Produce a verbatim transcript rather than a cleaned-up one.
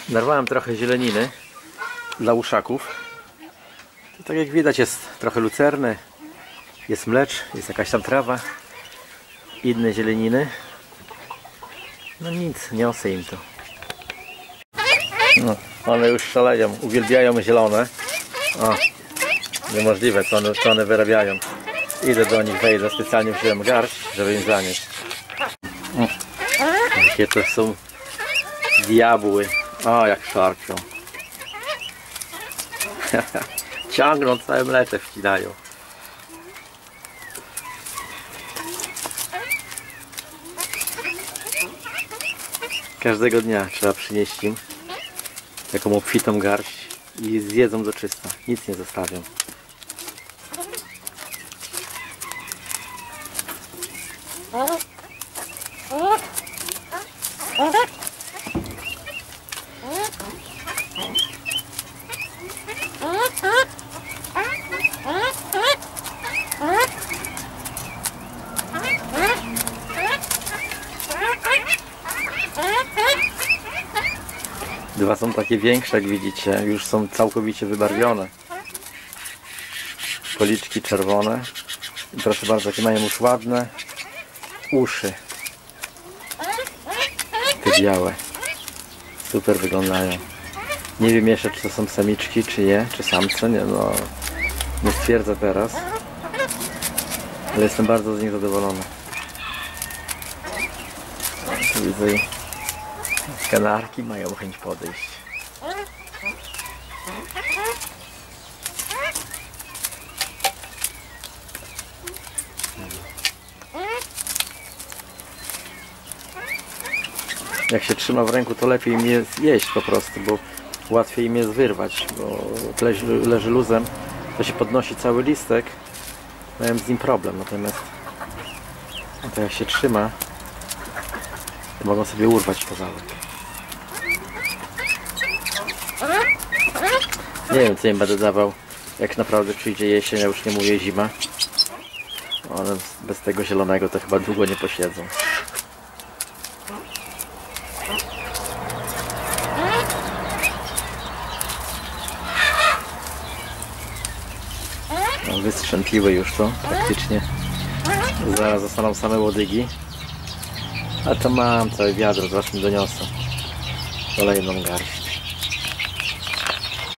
Narwałem trochę zieleniny dla uszaków. To, tak jak widać, jest trochę lucerny, jest mlecz, jest jakaś tam trawa, inne zieleniny. No nic, niosę im to. No, one już szaleją, uwielbiają zielone. O, niemożliwe, co one, co one wyrabiają. Idę do nich, wejdę, specjalnie wziąłem garść, żeby im zanieść. O, jakie to są diabły. O, jak szarpią. Ciągną, całe mlecze wcinają. Każdego dnia trzeba przynieść im taką obfitą garść i zjedzą do czysta. Nic nie zostawią. Dwa są takie większe, jak widzicie, już są całkowicie wybarwione. Policzki czerwone. I proszę bardzo, jakie mają już ładne uszy. Te białe. Super wyglądają. Nie wiem jeszcze, czy to są samiczki, czy nie, czy samce, nie, no, nie stwierdzę teraz. Ale jestem bardzo z nich zadowolony. Tu widzę, kanarki mają chęć podejść. Jak się trzyma w ręku, to lepiej im jest jeść po prostu, bo łatwiej im jest wyrwać, bo leży, leży luzem, to się podnosi cały listek, mają z nim problem, natomiast to jak się trzyma, to mogą sobie urwać kawałek. Nie wiem, co im będę dawał, jak naprawdę przyjdzie jesień, ja już nie mówię zima. One bez tego zielonego to chyba długo nie posiedzą. No, wystrzępiły już to praktycznie. Zaraz zostaną same łodygi. A to mam całe wiadro, zaraz mi doniosę kolejną garść.